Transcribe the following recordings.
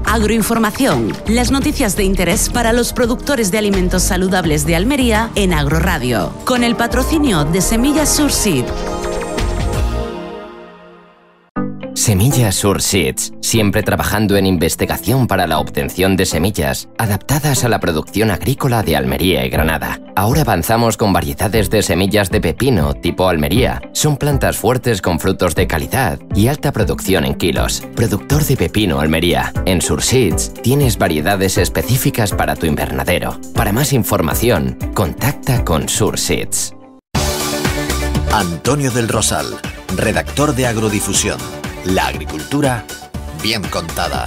Agroinformación, las noticias de interés para los productores de alimentos saludables de Almería en Agroradio, con el patrocinio de Semillas Surseed. Semillas Surseeds, siempre trabajando en investigación para la obtención de semillas adaptadas a la producción agrícola de Almería y Granada. Ahora avanzamos con variedades de semillas de pepino tipo Almería. Son plantas fuertes con frutos de calidad y alta producción en kilos. Productor de pepino Almería. En Surseeds tienes variedades específicas para tu invernadero. Para más información, contacta con Surseeds. Antonio del Rosal, redactor de Agrodifusión. La agricultura bien contada.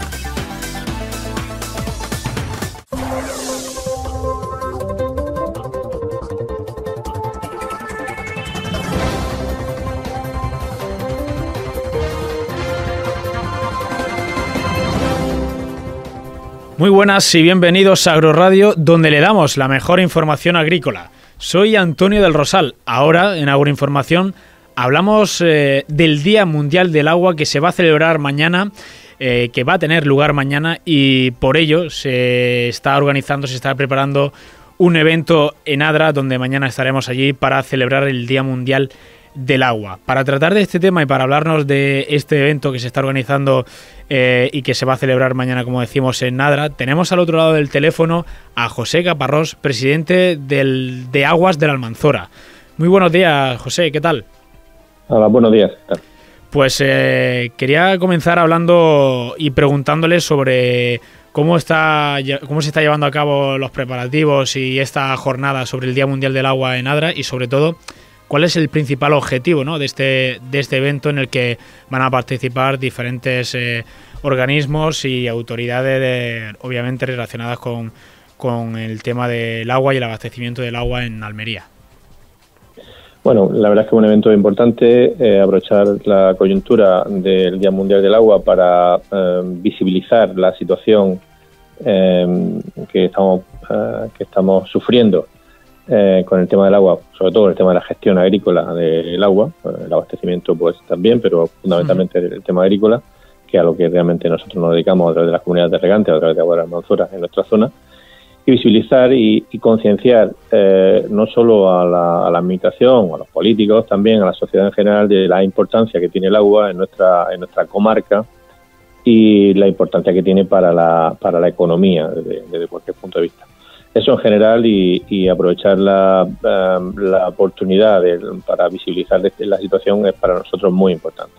Muy buenas y bienvenidos a Agroradio, donde le damos la mejor información agrícola. Soy Antonio del Rosal. Ahora, en Agroinformación, hablamos del Día Mundial del Agua que se va a celebrar mañana, que va a tener lugar mañana, y por ello se está preparando un evento en Adra, donde mañana estaremos allí para celebrar el Día Mundial del Agua. Para tratar de este tema y para hablarnos de este evento que se está organizando y que se va a celebrar mañana, como decimos, en Adra, tenemos al otro lado del teléfono a José Caparrós, presidente de Aguas de la Almanzora. Muy buenos días, José, ¿qué tal? Hola, buenos días. Pues quería comenzar hablando y preguntándole sobre cómo se está llevando a cabo los preparativos y esta jornada sobre el Día Mundial del Agua en Adra, y sobre todo cuál es el principal objetivo, ¿no?, de este evento en el que van a participar diferentes organismos y autoridades obviamente relacionadas con el tema del agua y el abastecimiento del agua en Almería. Bueno, la verdad es que es un evento importante, aprovechar la coyuntura del Día Mundial del Agua para visibilizar la situación que estamos sufriendo con el tema del agua, sobre todo el tema de la gestión agrícola del agua, el abastecimiento pues también, pero fundamentalmente el tema agrícola, que es a lo que realmente nosotros nos dedicamos a través de las comunidades de regantes, a través de Aguas de la Almanzora en nuestra zona. Y visibilizar y concienciar no solo a la administración o a los políticos, también a la sociedad en general, de la importancia que tiene el agua en nuestra comarca y la importancia que tiene para la economía desde cualquier punto de vista. Eso en general, y aprovechar la oportunidad para visibilizar la situación es para nosotros muy importante.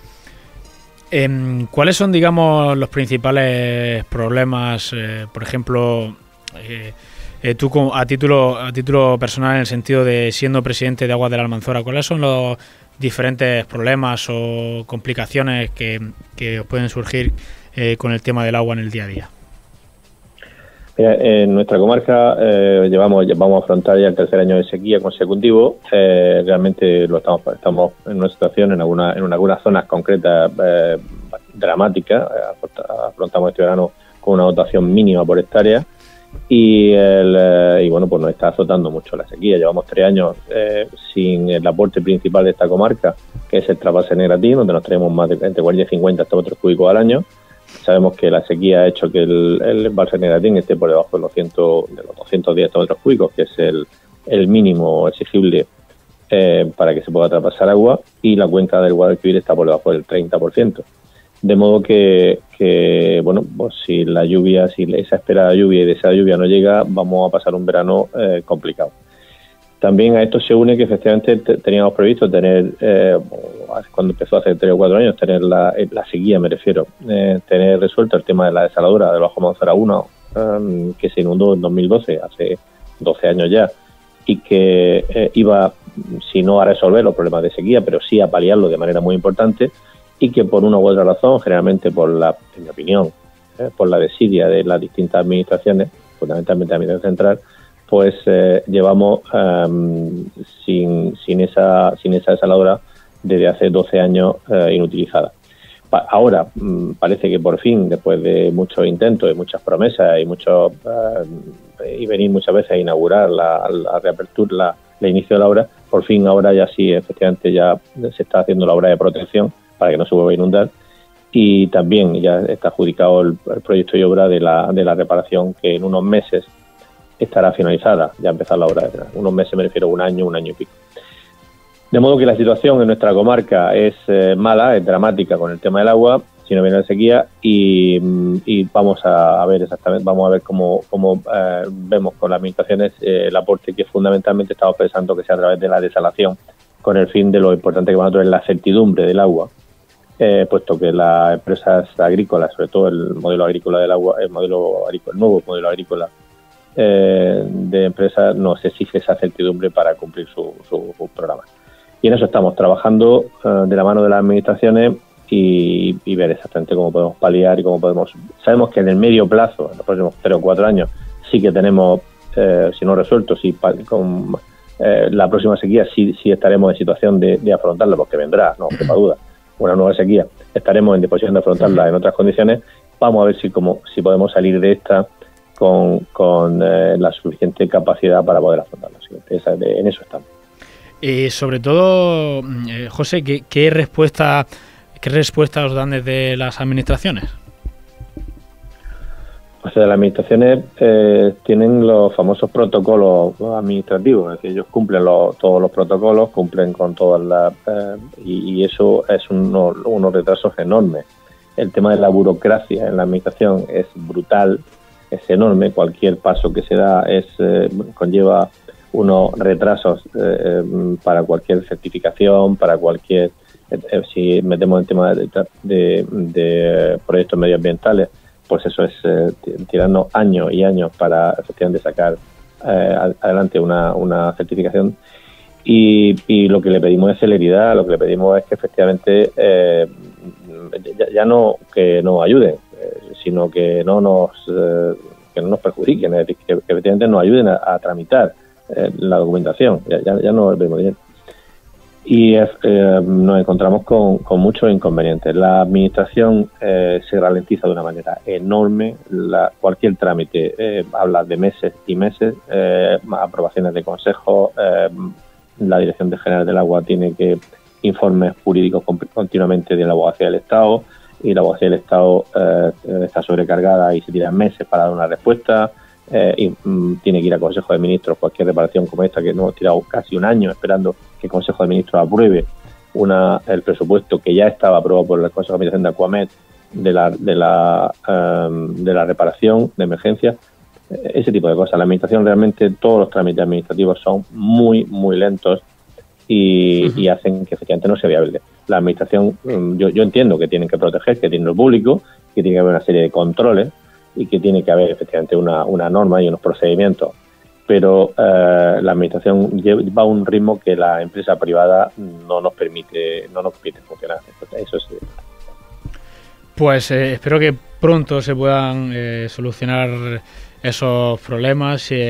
¿Cuáles son, digamos, los principales problemas, por ejemplo, tú a título personal, en el sentido de siendo presidente de Aguas de la Almanzora, cuáles son los diferentes problemas o complicaciones que os pueden surgir con el tema del agua en el día a día? Mira, en nuestra comarca vamos a afrontar ya el tercer año de sequía consecutivo. Realmente estamos en una situación en algunas zonas concretas dramáticas. Afrontamos este verano con una dotación mínima por hectárea y bueno, pues nos está azotando mucho la sequía. Llevamos 3 años sin el aporte principal de esta comarca, que es el trasvase Negratín, donde nos traemos más de entre 40 y 50 hectómetros cúbicos al año. Sabemos que la sequía ha hecho que el embalse Negratín esté por debajo de los 210 hectómetros cúbicos, que es el mínimo exigible para que se pueda traspasar agua, y la cuenca del Guadalquivir está por debajo del 30%. De modo que bueno, pues si esa esperada lluvia y deseada lluvia no llega, vamos a pasar un verano complicado. También a esto se une que efectivamente teníamos previsto tener, cuando empezó hace 3 o 4 años, tener la sequía, me refiero, tener resuelto el tema de la desaladora de Bajo Almanzora 1, que se inundó en 2012, hace 12 años ya, y que iba, si no a resolver los problemas de sequía, pero sí a paliarlo de manera muy importante, y que por una u otra razón, generalmente en mi opinión, por la desidia de las distintas administraciones, fundamentalmente la Administración Central, pues llevamos sin esa desaladora desde hace 12 años inutilizada. Ahora parece que por fin, después de muchos intentos y muchas promesas y venir muchas veces a inaugurar la reapertura, el inicio de la obra, por fin ahora ya sí, efectivamente ya se está haciendo la obra de protección para que no se vuelva a inundar, y también ya está adjudicado el proyecto y obra de la reparación, que en unos meses estará finalizada, ya empezar la obra. Unos meses me refiero a un año y pico. De modo que la situación en nuestra comarca es mala, es dramática con el tema del agua, si no viene la sequía, y vamos a ver exactamente, cómo vemos con las administraciones el aporte que fundamentalmente estamos pensando que sea a través de la desalación, con el fin de lo importante que para nosotros es la certidumbre del agua, puesto que las empresas agrícolas, sobre todo el modelo agrícola del agua, el nuevo modelo agrícola de empresas, nos exige esa certidumbre para cumplir su programa. Y en eso estamos trabajando de la mano de las administraciones y ver exactamente cómo podemos paliar y cómo podemos... Sabemos que en el medio plazo, en los próximos 3 o 4 años, sí que tenemos, si no resuelto, con la próxima sequía sí estaremos en situación de afrontarla, porque vendrá, no quepa duda, una nueva sequía. Estaremos en disposición de afrontarla en otras condiciones. Vamos a ver si podemos salir de esta con la suficiente capacidad para poder afrontarla. En eso estamos. Sobre todo, José, ¿qué respuesta os dan desde las administraciones? O sea, las administraciones tienen los famosos protocolos administrativos, es decir, ellos cumplen todos los protocolos, cumplen con todas las... y eso es unos retrasos enormes. El tema de la burocracia en la administración es brutal, es enorme. Cualquier paso que se da conlleva unos retrasos para cualquier certificación, para cualquier... si metemos el tema de proyectos medioambientales, pues eso es tirarnos años y años para efectivamente sacar adelante una certificación. Y lo que le pedimos es celeridad, lo que le pedimos es que efectivamente ya no que nos ayuden, sino que no nos perjudiquen, es decir, que efectivamente nos ayuden a tramitar la documentación. Ya no el mismo dinero. Y nos encontramos con muchos inconvenientes. La administración se ralentiza de una manera enorme. Cualquier trámite habla de meses y meses, aprobaciones de consejo. La Dirección General del Agua tiene que informes jurídicos continuamente de la Abogacía del Estado, y la Abogacía del Estado está sobrecargada y se tiran meses para dar una respuesta. Y tiene que ir a Consejo de Ministros cualquier reparación como esta, que nos hemos tirado casi un año esperando que el Consejo de Ministros apruebe el presupuesto que ya estaba aprobado por el Consejo de Administración de Acuamed de la reparación de emergencia. Ese tipo de cosas. La administración, realmente todos los trámites administrativos son muy, muy lentos y hacen que efectivamente no sea viable. La administración, yo entiendo que tienen que proteger, que tiene lo público, que tiene que haber una serie de controles y que tiene que haber efectivamente una norma y unos procedimientos, pero la administración va a un ritmo que la empresa privada no nos permite funcionar. Entonces, eso es... Pues espero que pronto se puedan solucionar esos problemas y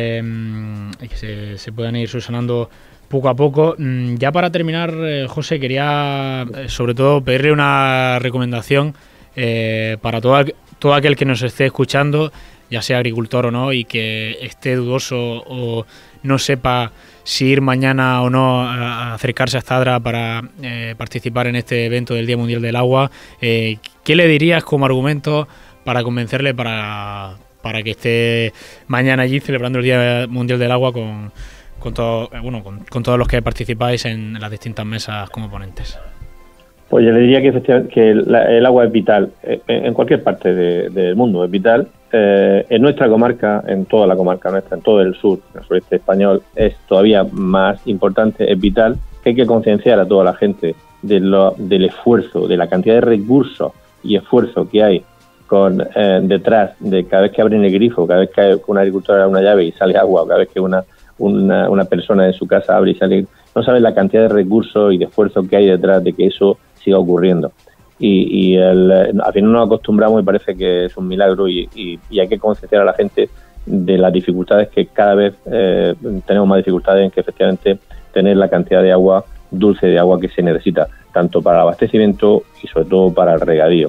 que se puedan ir solucionando poco a poco. Ya para terminar, José, quería sobre todo pedirle una recomendación para todo aquel que nos esté escuchando, ya sea agricultor o no, y que esté dudoso o no sepa si ir mañana o no a acercarse a Stadra para participar en este evento del Día Mundial del Agua. ¿Qué le dirías como argumento para convencerle para que esté mañana allí celebrando el Día Mundial del Agua con todos los que participáis en las distintas mesas como ponentes? Pues yo le diría que el agua es vital en cualquier parte del mundo, es vital. En nuestra comarca, en toda la comarca nuestra, en todo el sur, en el sureste español, es todavía más importante, es vital, que hay que concienciar a toda la gente del esfuerzo, de la cantidad de recursos y esfuerzo que hay detrás de cada vez que abren el grifo, cada vez que una agricultora abre una llave y sale agua, o cada vez que una persona en su casa abre y sale. No saben la cantidad de recursos y de esfuerzo que hay detrás de que eso siga ocurriendo. Al final nos acostumbramos y parece que es un milagro y hay que concienciar a la gente de las dificultades, que cada vez tenemos más dificultades en que efectivamente tener la cantidad de agua dulce, de agua que se necesita, tanto para el abastecimiento y sobre todo para el regadío.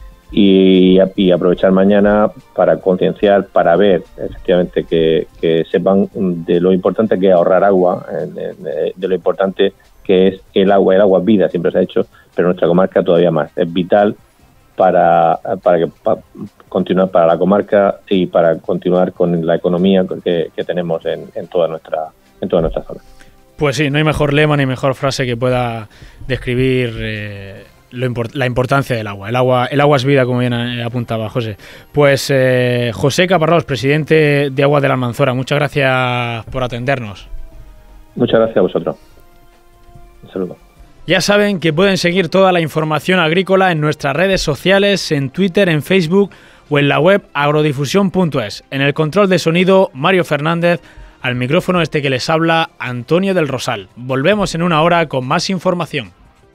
Y aprovechar mañana para concienciar, para ver efectivamente que sepan de lo importante que es ahorrar agua, de lo importante que es el agua. El agua es vida, siempre se ha hecho, pero en nuestra comarca todavía más. Es vital continuar para la comarca y para continuar con la economía que tenemos en toda nuestra zona. Pues sí, no hay mejor lema ni mejor frase que pueda describir la importancia del agua. El agua es vida, como bien apuntaba José. Pues José Caparrós, presidente de Aguas de la Almanzora, muchas gracias por atendernos. Muchas gracias a vosotros. Un saludo. Ya saben que pueden seguir toda la información agrícola en nuestras redes sociales, en Twitter, en Facebook o en la web agrodifusión.es. En el control de sonido, Mario Fernández. Al micrófono que les habla, Antonio del Rosal. Volvemos en una hora con más información.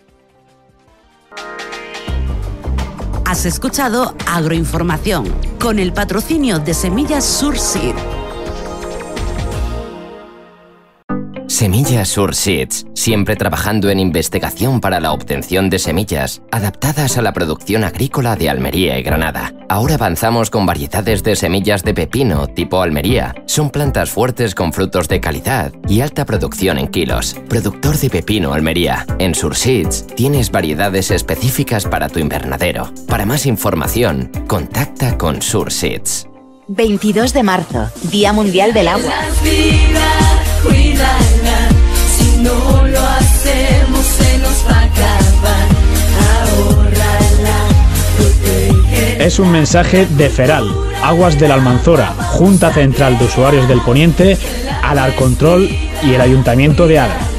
Has escuchado Agroinformación, con el patrocinio de Semillas Surseed. Semillas Surseeds, siempre trabajando en investigación para la obtención de semillas adaptadas a la producción agrícola de Almería y Granada. Ahora avanzamos con variedades de semillas de pepino tipo Almería. Son plantas fuertes con frutos de calidad y alta producción en kilos. Productor de pepino Almería. En Surseeds tienes variedades específicas para tu invernadero. Para más información, contacta con Surseeds. 22 de marzo, Día Mundial del Agua. Cuídala, si no lo hacemos se nos va a acabar. Ahórrala, protégela. Es un mensaje de Feral, Aguas de la Almanzora, Junta Central de Usuarios del Poniente, Alarcontrol y el Ayuntamiento de Adra.